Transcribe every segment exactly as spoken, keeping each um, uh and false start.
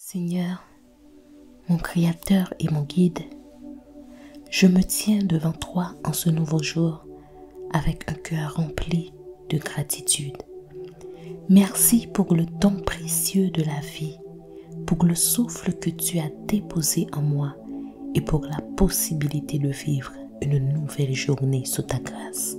Seigneur, mon Créateur et mon Guide, je me tiens devant toi en ce nouveau jour avec un cœur rempli de gratitude. Merci pour le don précieux de la vie, pour le souffle que tu as déposé en moi et pour la possibilité de vivre une nouvelle journée sous ta grâce.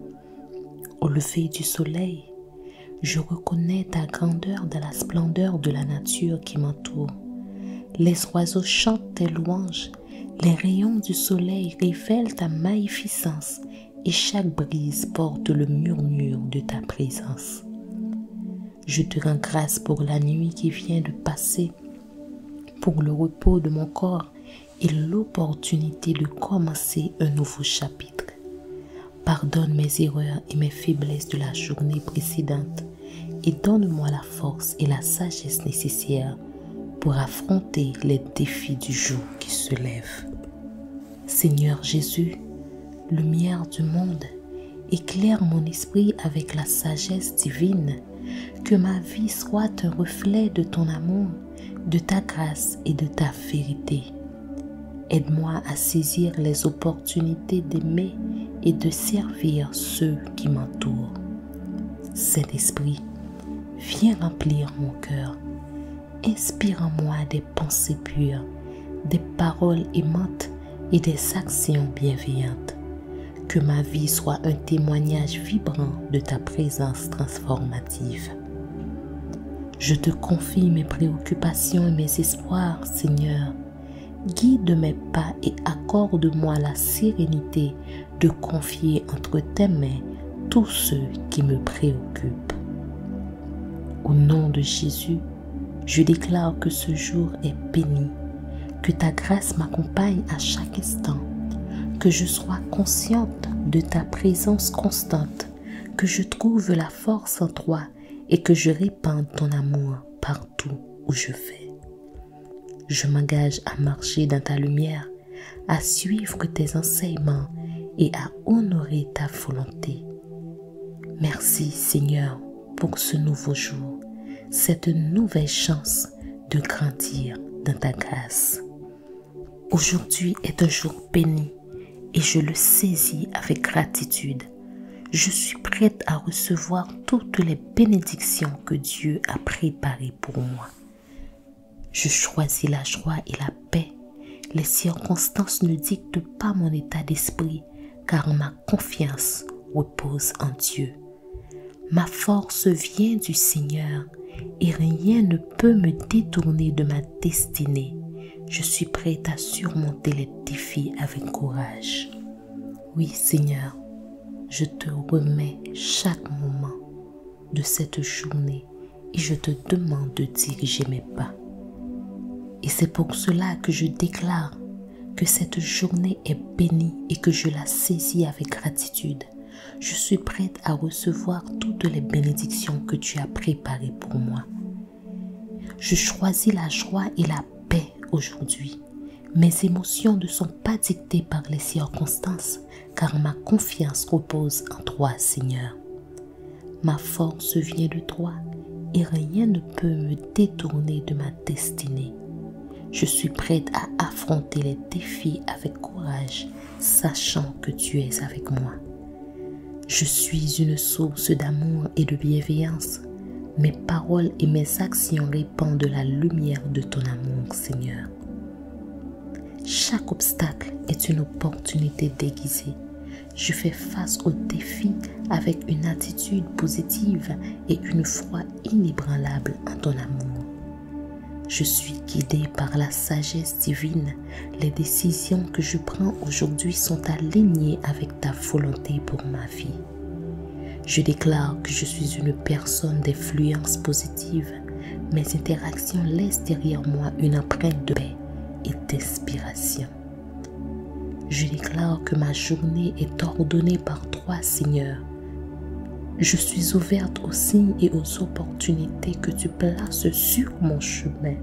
Au lever du soleil, je reconnais ta grandeur dans la splendeur de la nature qui m'entoure. Les oiseaux chantent tes louanges, les rayons du soleil révèlent ta magnificence et chaque brise porte le murmure de ta présence. Je te rends grâce pour la nuit qui vient de passer, pour le repos de mon corps et l'opportunité de commencer un nouveau chapitre. Pardonne mes erreurs et mes faiblesses de la journée précédente et donne-moi la force et la sagesse nécessaires pour affronter les défis du jour qui se lève. Seigneur Jésus, lumière du monde, éclaire mon esprit avec la sagesse divine, que ma vie soit un reflet de ton amour, de ta grâce et de ta vérité. Aide-moi à saisir les opportunités d'aimer et de servir ceux qui m'entourent. Saint-Esprit, viens remplir mon cœur. Inspire en moi des pensées pures, des paroles aimantes et des actions bienveillantes. Que ma vie soit un témoignage vibrant de ta présence transformative. Je te confie mes préoccupations et mes espoirs, Seigneur. Guide mes pas et accorde-moi la sérénité de confier entre tes mains tous ceux qui me préoccupent. Au nom de Jésus, je déclare que ce jour est béni, que ta grâce m'accompagne à chaque instant, que je sois consciente de ta présence constante, que je trouve la force en toi et que je répande ton amour partout où je vais. Je m'engage à marcher dans ta lumière, à suivre tes enseignements et à honorer ta volonté. Merci Seigneur pour ce nouveau jour, cette nouvelle chance de grandir dans ta grâce. Aujourd'hui est un jour béni et je le saisis avec gratitude. Je suis prête à recevoir toutes les bénédictions que Dieu a préparées pour moi. Je choisis la joie et la paix. Les circonstances ne dictent pas mon état d'esprit, car ma confiance repose en Dieu. Ma force vient du Seigneur et rien ne peut me détourner de ma destinée. Je suis prête à surmonter les défis avec courage. Oui, Seigneur, je te remets chaque moment de cette journée et je te demande de diriger mes pas. Et c'est pour cela que je déclare que cette journée est bénie et que je la saisis avec gratitude. Je suis prête à recevoir toutes les bénédictions que tu as préparées pour moi. Je choisis la joie et la paix aujourd'hui. Mes émotions ne sont pas dictées par les circonstances, car ma confiance repose en toi, Seigneur. Ma force vient de toi et rien ne peut me détourner de ma destinée. Je suis prête à affronter les défis avec courage, sachant que tu es avec moi. Je suis une source d'amour et de bienveillance. Mes paroles et mes actions répandent la lumière de ton amour, Seigneur. Chaque obstacle est une opportunité déguisée. Je fais face aux défis avec une attitude positive et une foi inébranlable en ton amour. Je suis guidée par la sagesse divine. Les décisions que je prends aujourd'hui sont alignées avec ta volonté pour ma vie. Je déclare que je suis une personne d'influence positive. Mes interactions laissent derrière moi une empreinte de paix et d'inspiration. Je déclare que ma journée est ordonnée par toi, Seigneur. Je suis ouverte aux signes et aux opportunités que tu places sur mon chemin.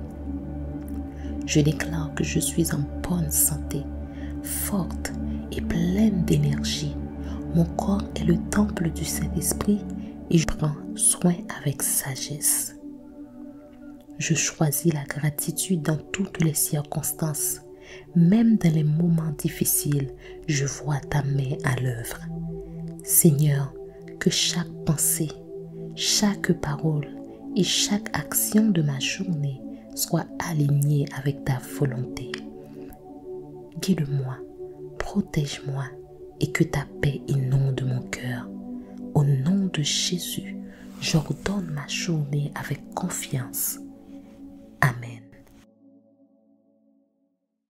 Je déclare que je suis en bonne santé, forte et pleine d'énergie. Mon corps est le temple du Saint-Esprit et je prends soin avec sagesse. je choisis la gratitude dans toutes les circonstances. Même dans les moments difficiles, je vois ta main à l'œuvre. Seigneur, que chaque pensée, chaque parole et chaque action de ma journée soit alignée avec ta volonté. Guide-moi, protège-moi et que ta paix inonde mon cœur. Au nom de Jésus, j'ordonne ma journée avec confiance,